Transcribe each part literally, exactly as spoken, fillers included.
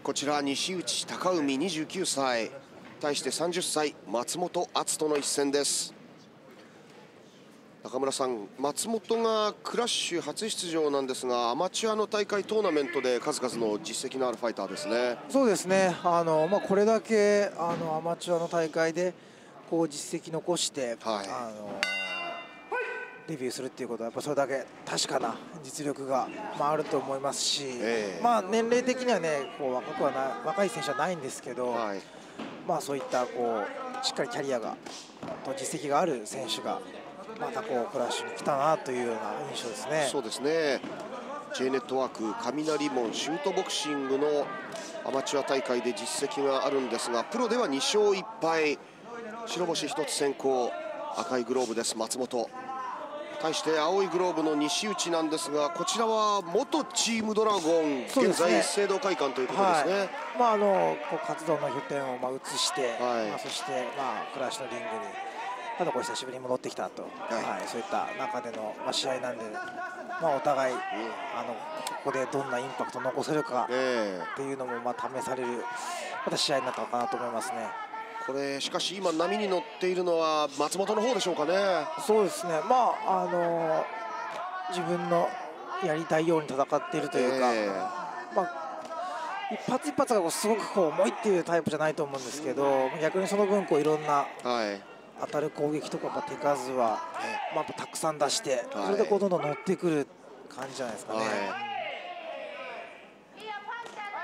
こちら西内貴海にじゅうきゅうさい、対してさんじゅっさい松本篤人の一戦です。中村さん、松本がクラッシュ初出場なんですが、アマチュアの大会トーナメントで数々の実績のあるファイターですね。 そうですね、あの、まあ、これだけあのアマチュアの大会でこう実績残して、はい、あのデビューするっていうことはやっぱそれだけ確かな実力が、まあ、あると思いますし、えー、まあ年齢的にはねこう若くはな若い選手はないんですけど、はい、まあそういったこうしっかりキャリアがと実績がある選手がまたこうクラッシュに来たなというような印象ですね。 そうですね。 J ネットワーク雷門シュートボクシングのアマチュア大会で実績があるんですが、プロではにしょういっぱい、白星ひとつ先行、赤いグローブです松本。対して青いグローブの西内なんですが、こちらは元チームドラゴン、ね、現在聖堂会館ということですね。 はい、まああのこう活動の拠点をまあ移して、はい、まあそしてまあクラッシュのリングにただこう久しぶりに戻ってきたと、はいはい、そういった中での、まあ、試合なんで、まあ、お互い、うん、あのここでどんなインパクトを残せるかっていうのもまあ試されるまた試合になったのかなと思いますね。 これしかし今波に乗っているのは松本の方でしょうかね。 そうですね、まああの自分のやりたいように戦っているというか、えーまあ、一発一発がすごくこう重いっていうタイプじゃないと思うんですけど、逆にその分こういろんな、はい、当たる攻撃とかやっぱ手数は、まあ、たくさん出して、はい、それでこうどんどん乗ってくる感じじゃないですかね。はい、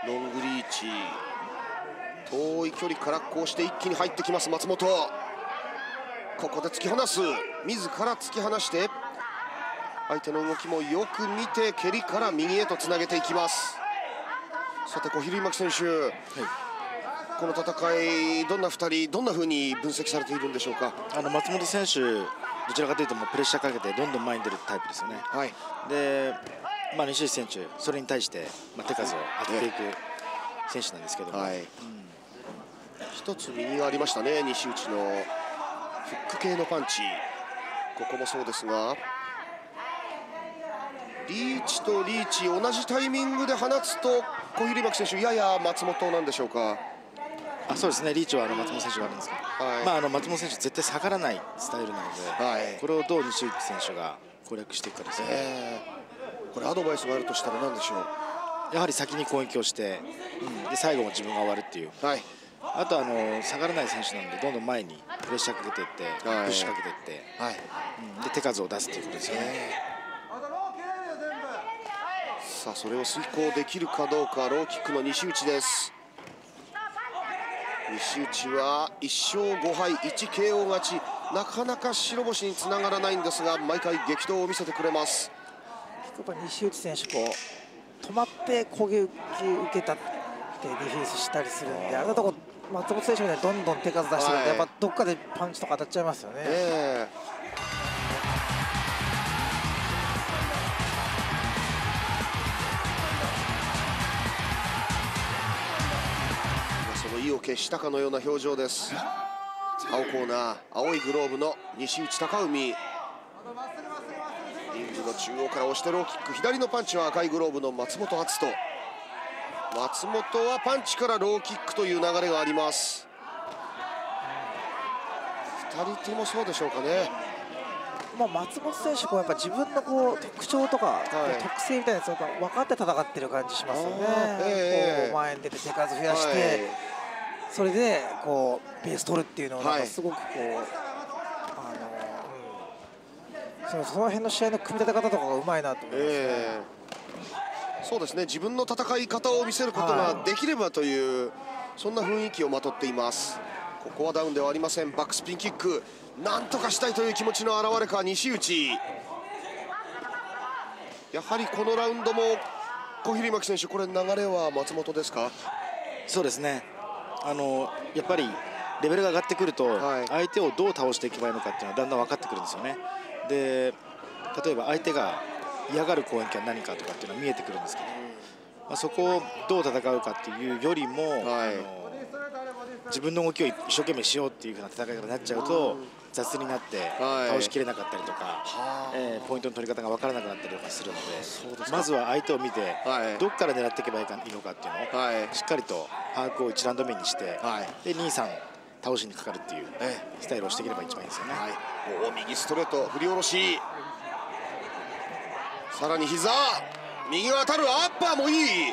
ロングリーチ、遠い距離からこうして一気に入ってきます松本。ここで突き放す、自ら突き放して相手の動きもよく見て蹴りから右へとつなげていきます。さて小比類巻選手、はい、この戦いどんなふたりどんなふうに分析されているんでしょうか。 あの松本選手どちらかというともうプレッシャーかけてどんどん前に出るタイプですよね。はい、で、まあ、西内選手それに対して、まあ、手数を当てていく選手なんですけども、はい、うん、 一つ右がありましたね、西内のフック系のパンチ。ここもそうですがリーチとリーチ同じタイミングで放つと小比類巻選手やや松本なんでしょうか。 あ、そうですね、リーチはあの松本選手があるんですけど、はい、まあ、あの松本選手絶対下がらないスタイルなので、はい、これをどう西内選手が攻略していくかですね。えー、これアドバイスがあるとしたら何でしょう。やはり先に攻撃をして、うん、で最後も自分が終わるっていう、はい、あとあの下がらない選手なんでどんどん前にプレッシャーかけていって、はい、プッシュかけていって、はい、うん、で手数を出すということですよね。 さあそれを遂行できるかどうか、ローキックの西内です。西内はいっしょうごはいいちケーオー 勝ち、なかなか白星につながらないんですが毎回激闘を見せてくれます。 やっぱ西内選手こう止まって攻撃受けたってディフェンスしたりするんで、あれだとこ松本選手が、ね、どんどん手数出してるんで、はい、やっぱどっかでパンチとか当たっちゃいますよね。えー意を決したかのような表情です。青コーナー青いグローブの西内貴海、リングの中央から押してローキック、左のパンチは赤いグローブの松本篤人。松本はパンチからローキックという流れがあります。ふたりともそうでしょうかね。 まあ、松本選手こうやっぱ自分のこう特徴とか、はい、特性みたいなやつを分かって戦ってる感じしますよね。えー、こう前に出て手数増やして、はい、それでこうベース取るっていうのをなんかすごくこう、はい、あの、うん、その辺の試合の組み立て方とかがうまいなと思いますね。えー、そうですね、自分の戦い方を見せることができればという、はい、そんな雰囲気をまとっています。ここはダウンではありません。バックスピンキック、なんとかしたいという気持ちの表れか西内。やはりこのラウンドも小比類巻選手、これ流れは松本ですか。 そうですね、あのやっぱりレベルが上がってくると、はい、相手をどう倒していけばいいのかっていうのはだんだん分かってくるんですよね。で例えば相手が嫌がる攻撃は何かとかっていうのは見えてくるんですけど、まあ、そこをどう戦うかっていうよりも、はい、あの自分の動きを一生懸命しようっていう風な戦い方になっちゃうと、 雑になって倒しきれなかったりとか、はい、えー、ポイントの取り方が分からなくなったりとかするので、まずは相手を見て、はい、どこから狙っていけばいいのかっていうのを、はい、しっかりと把握をいちラウンド目にして、はい、でに、さん倒しにかかるっていうスタイルをしていければ一番いいですよね。はい、 お右ストレート振り下ろし、さらに膝右が当たる、アッパーもいい。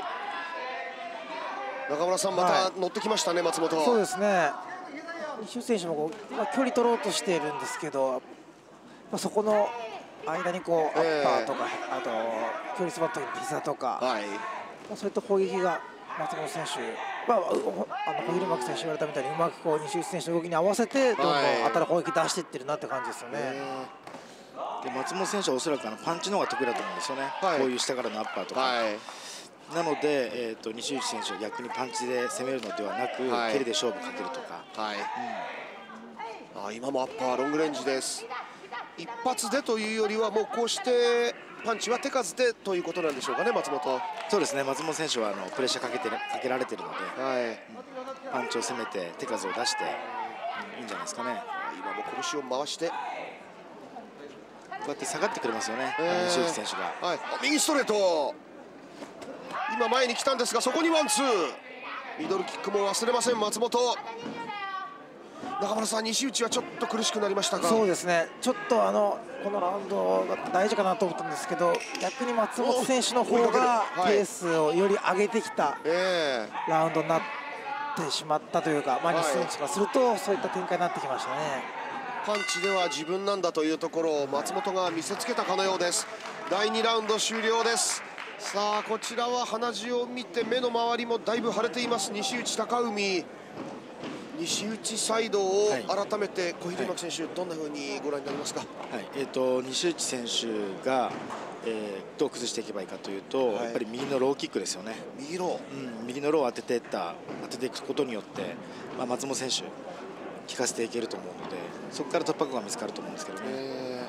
中村さん、また乗ってきましたね、はい、松本。 そうですね、西内選手もこう、まあ、距離取ろうとしているんですけど、まあ、そこの間にこう、えー、アッパーとか、あと距離詰まった時に膝とか、はい、まあ、そういった攻撃が松本選手、まあ、あの小比巻選手言われたみたいにうまくこう西内選手の動きに合わせてどんどん当たる攻撃出していってるなって感じですよね。 で松本選手はおそらくあのパンチの方が得意だと思うんですよね、はい、こういう下からのアッパーとか。はい、なので、えー、と西内選手は逆にパンチで攻めるのではなく、はい、蹴りで勝負かけるとか、はい、 うん、あ今もアッパーロングレンジです。一発でというよりはもうこうしてパンチは手数でということなんでしょうかね、松本。 そうですね、松本選手はあのプレッシャーかけてかけられているので、はい、うん、パンチを攻めて手数を出して、うん、いいんじゃないですかね。 今も拳を回してこうやって下がってくれますよね、えー、西内選手が、はい、 右ストレート、今前に来たんですが、そこにワンツー、ミドルキックも忘れません松本。中村さん、西内はちょっと苦しくなりましたか。 そうですね、ちょっとあのこのラウンドが大事かなと思ったんですけど、逆に松本選手の方がペースをより上げてきたラウンドになってしまったというか、まあ、西選手からするとそういった展開になってきましたね。 パンチでは自分なんだというところを松本が見せつけたかのようです。だいにラウンド終了です。さあこちらは鼻血を見て目の周りもだいぶ腫れています西内貴海。西内サイドを改めて小比巻選手、はい、どんなふうにご覧になりますか。はい、 えー、と西内選手が、えー、どう崩していけばいいかというと、はい、やっぱり右のローキックですよね。 右ロー、 うん、右のローを当てていった当てていくことによって、まあ、松本選手効かせていけると思うので、そこから突破口が見つかると思うんですけどね。え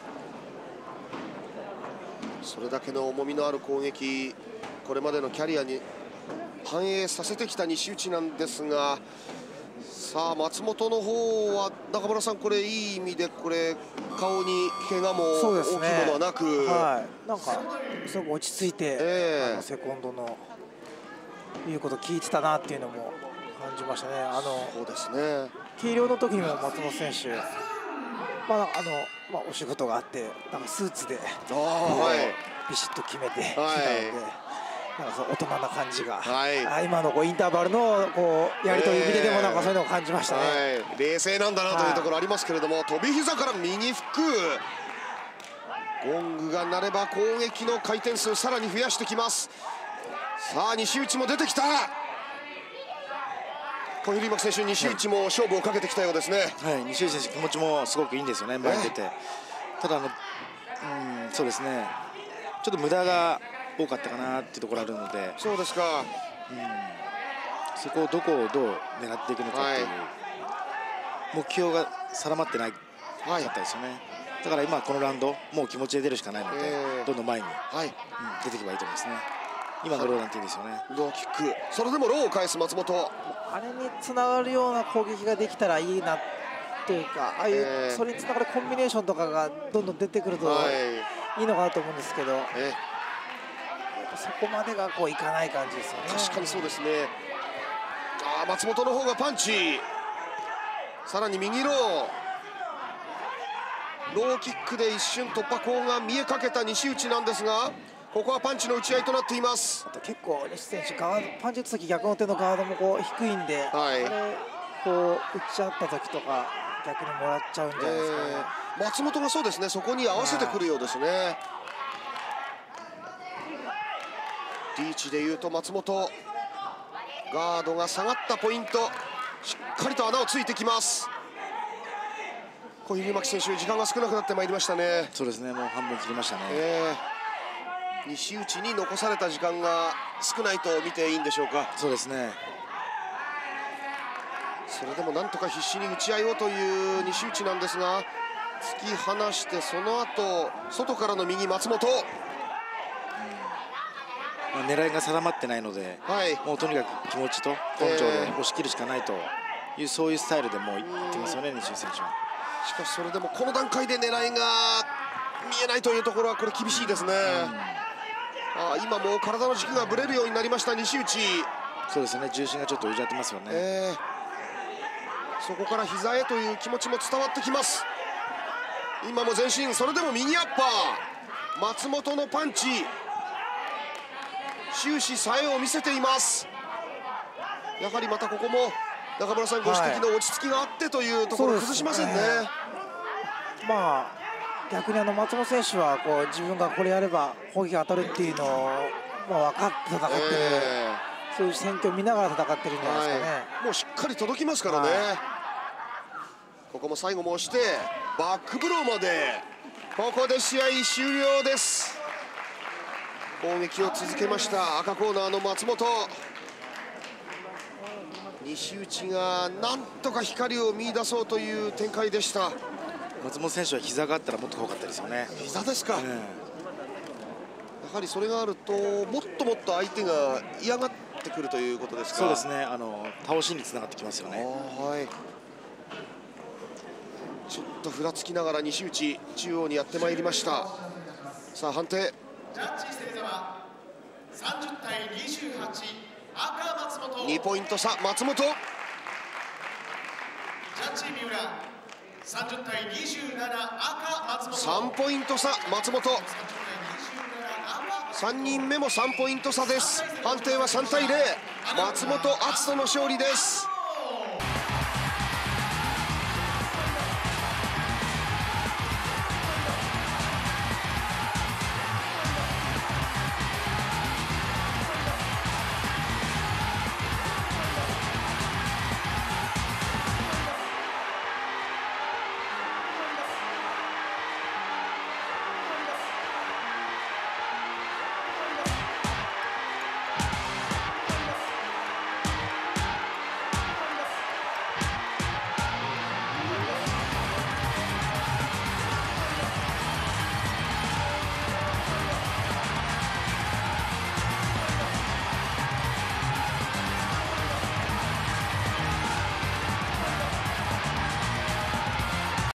ー、それだけの重みのある攻撃、これまでのキャリアに反映させてきた西内なんですが、さあ松本の方は中村さん、これいい意味でこれ顔に怪我も大きいものはなく、ね、 はい、なんかすごく落ち着いて、えー、あのセコンドの言うこと聞いてたなっていうのも感じましたね。あのそうですね、 計量の時にも松本選手、まああのまあ、お仕事があってなんかスーツでビシッと決めてきたので、はい、なんかそう大人な感じが、はい、今のこうインターバルのこうやり取り見ててもなんかそういうのを感じましたね。 はい、冷静なんだなというところありますけれども、はい、飛び膝から右フック、ゴングが鳴れば攻撃の回転数さらに増やしてきます。さあ西内も出てきた。小比巻選手、西内も勝負をかけてきたようですね。 はい、西内選手気持ちもすごくいいんですよね、前に出て。ただあの、うん、そうですね、ちょっと無駄が多かったかなっていうところあるので。 そうですか、うん、 そこをどこをどう狙っていくのかっていう、はい、目標が定まってないかったですよね。だから今このラウンドもう気持ちで出るしかないので、えー、どんどん前に、はい、うん、出ていけばいいと思いますね。今のローなんていいですよね。 ローキック、それでもローを返す松本。 あれにつながるような攻撃ができたらいいなというか、ああいう、えー、それにつながるコンビネーションとかがどんどん出てくるといいのかなと思うんですけど、えー、そこまでがこういかない感じですよね。 確かにそうですね。あ、松本の方がパンチ、さらに右ロー、ローキックで一瞬突破口が見えかけた西内なんですが、ここはパンチの打ち合いとなっています。 あと結構西選手ガード、パンチ打つ時逆の手のガードもこう低いんで、はい、あれこう打ち合った時とか逆にもらっちゃうんじゃないですかね。 えー、松本がそうですね、そこに合わせてくるようですね。リーチでいうと松本、ガードが下がったポイント、しっかりと穴をついてきます。小比巻選手、時間が少なくなってまいりましたね。 そうですね、もう半分切りましたね。 えー西内に残された時間が少ないと見ていいんでしょうか。 そうですね。 それでもなんとか必死に打ち合いをという西内なんですが、突き放してその後外からの右松本、うん、 まあ、狙いが定まってないので、はい、もうとにかく気持ちと根性で押し切るしかないという、えー、そういうスタイルでもういってますよね、西内選手は。 しかしそれでもこの段階で狙いが見えないというところはこれ厳しいですね。あ今もう体の軸がぶれるようになりました西内。 そうですね、重心がちょっと浮いちゃってますよね、 えー、そこから膝へという気持ちも伝わってきます。今も前進、それでも右アッパー、松本のパンチ終始冴えを見せています。やはりまたここも中村さんご指摘の落ち着きがあってというところ崩しませんね。 はい、まあ逆にあの松本選手はこう自分がこれやれば攻撃が当たるっていうのを、まあ、分かって戦ってる、えー、そういう戦況を見ながら戦ってるんじゃないですかね、はい、 もうしっかり届きますからね、はい、ここも最後も押してバックブローまで。ここで試合終了です。攻撃を続けました赤コーナーの松本。西内がなんとか光を見出そうという展開でした。 松本選手は膝があったらもっと怖かったですよね。 膝ですか、うん、やはりそれがあるともっともっと相手が嫌がってくるということですか。 そうですね、あの倒しにつながってきますよね。 はい、ちょっとふらつきながら西内中央にやってまいりました。さあ判定。ジャッジ芹沢さんじゅうたいにじゅうはち赤松本。にポイント差松本。ジャッジ三浦さんじゅうたいにじゅうなな赤松本。さんポイント差松本。さんにんめもさんポイント差です。判定はさんたいゼロ松本篤人の勝利です。